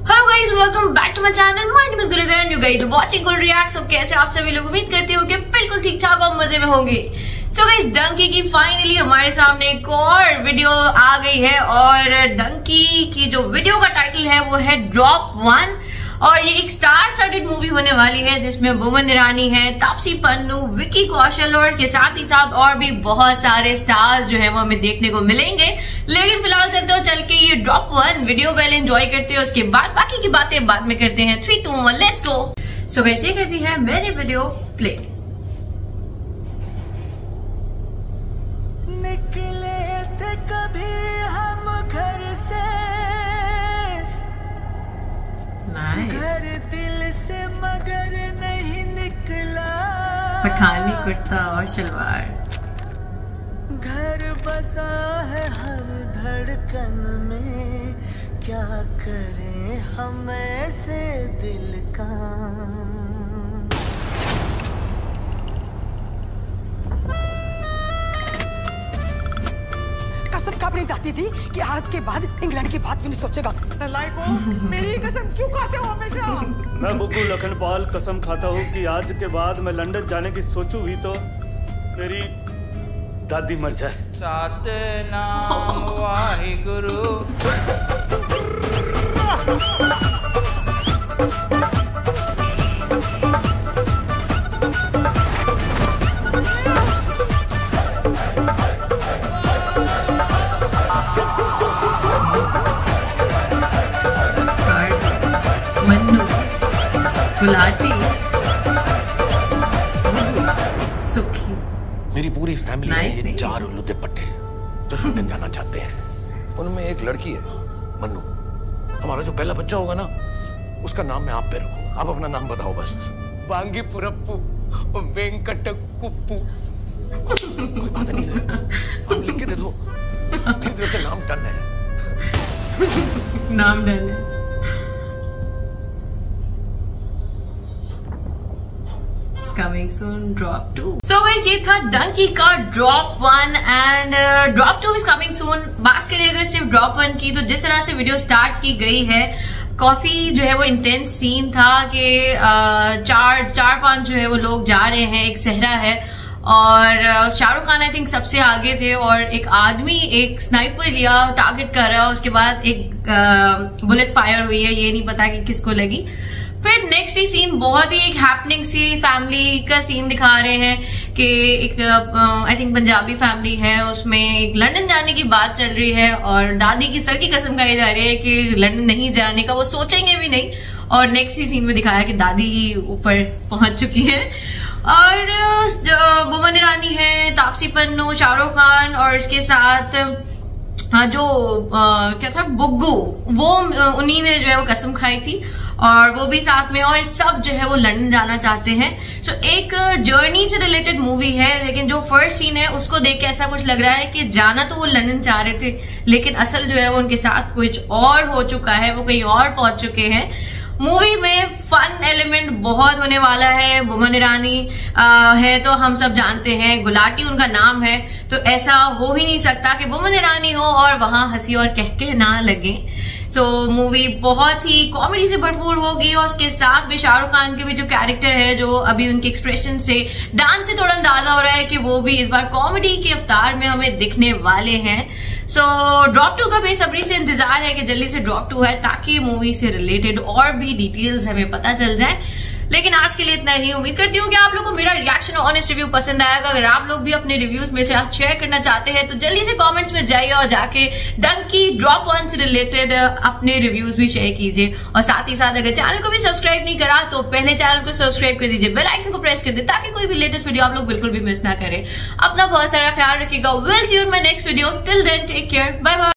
Hello guys, welcome back to my channel. My name is Gulizer and you guys are watching Gul React. So कैसे आप सभी लोग उम्मीद करते हो कि बिल्कुल ठीक ठाक और मजे में होंगे। So guys, डंकी की फाइनली हमारे सामने एक और वीडियो आ गई है और डंकी की जो वीडियो का टाइटल है वो है ड्रॉप 1 और ये एक स्टार स्टडेड मूवी होने वाली है जिसमें बोमन ईरानी है, तापसी पन्नू, विकी कौशल और के साथ ही साथ और भी बहुत सारे स्टार्स जो है वो हमें देखने को मिलेंगे। लेकिन फिलहाल चल के ये ड्रॉप 1 वीडियो पहले एंजॉय करते हैं, उसके बाद बाकी की बातें बाद में करते हैं। 3, 2, 1 लेट्स गो। सो वैसे कहती है मेरी वीडियो प्ले। निकले थे कभी हम घर से, घर दिल से मगर नहीं निकला। पठानी कुर्ता और शलवार, घर बसा है हर धड़कन में, क्या करें हम ऐसे दिल का। कसम खा अपनी दादी थी कि आज के बाद इंग्लैंड की बात भी नहीं सोचेगा। नालायको, मेरी कसम क्यों खाते हो हमेशा? मैं बुग्गू लखनपाल कसम खाता हूँ कि आज के बाद मैं लंदन जाने की सोचूं भी तो मेरी दादी मर जाए। सतनाम वाहिगुरु। गुलाटी, सुखी, मेरी पूरी फैमिली है ये 4 उल्लू के पट्टे जो लंदन जाना चाहते हैं। उनमें एक लड़की है मन्नू। हमारा जो पहला बच्चा होगा ना उसका नाम मैं आप पे रखूंगा। आप अपना नाम बताओ बस। वांगी पुरप्पू, वेंकट कुप्पू। कोई बात नहीं सर, आप लिख के दे दो। मेरी तरफ से नाम डन है। नाम डन है। Coming soon, drop 2. So guys, ये था डंकी का drop 1 and drop 2 is coming soon. बात करें अगर सिर्फ drop 1 की तो जिस तरह से वीडियो स्टार्ट की गई है काफी जो है वो इंटेंस सीन था कि 4-5 जो है वो लोग जा रहे हैं, एक सहरा है और शाहरुख खान आई थिंक सबसे आगे थे और एक आदमी एक स्नाइपर लिया, टारगेट कर रहा, उसके बाद एक बुलेट फायर हुई है, ये नहीं पता कि किसको लगी। फिर नेक्स्ट ही सीन बहुत ही एक हैपनिंग सी फैमिली का सीन दिखा रहे हैं कि एक आई थिंक पंजाबी फैमिली है, उसमें एक लंदन जाने की बात चल रही है और दादी की सर की कसम खाई जा रही है कि लंदन नहीं जाने का, वो सोचेंगे भी नहीं। और नेक्स्ट ही सीन में दिखाया कि दादी ऊपर पहुंच चुकी है और बोमन ईरानी है, तापसी पन्नू, शाहरुख खान और इसके साथ जो क्या था बुग्गू, वो उन्हीं ने जो है वो कसम खाई थी और वो भी साथ में और सब जो है वो लंदन जाना चाहते हैं। सो एक जर्नी से रिलेटेड मूवी है लेकिन जो फर्स्ट सीन है उसको देख के ऐसा कुछ लग रहा है कि जाना तो वो लंदन चाह रहे थे लेकिन असल जो है वो उनके साथ कुछ और हो चुका है, वो कहीं और पहुंच चुके हैं। मूवी में फन एलिमेंट बहुत होने वाला है। बोमन ईरानी है तो हम सब जानते हैं, गुलाटी उनका नाम है, तो ऐसा हो ही नहीं सकता कि बोमन ईरानी हो और वहां हंसी और कहके ना लगे। सो मूवी बहुत ही कॉमेडी से भरपूर होगी और उसके साथ में शाहरुख खान के भी जो कैरेक्टर है, जो अभी उनके एक्सप्रेशन से, डांस से थोड़ा अंदाजा हो रहा है कि वो भी इस बार कॉमेडी के अवतार में हमें दिखने वाले हैं। सो ड्रॉप 2 का बेसब्री से इंतजार है कि जल्दी से ड्रॉप 2 है ताकि मूवी से रिलेटेड और भी डिटेल्स हमें पता चल जाए। लेकिन आज के लिए इतना ही। उम्मीद करती हूँ कि आप लोगों को मेरा रिएक्शन और ऑनेस्ट रिव्यू पसंद आएगा। अगर आप लोग भी अपने रिव्यूज में से शेयर करना चाहते हैं तो जल्दी से कमेंट्स में जाइए और जाके डंकी ड्रॉप 1 से रिलेटेड अपने रिव्यूज भी शेयर कीजिए और साथ ही साथ अगर चैनल को भी सब्सक्राइब नहीं करा तो पहले चैनल को सब्सक्राइब कर दीजिए, बेल आइकन को प्रेस कर दे ताकि कोई भी लेटेस्ट वीडियो आप लोग बिल्कुल भी मिस ना करें। अपना बहुत सारा ख्याल रखिएगा। Will see you in my next video. Till then take care, bye bye.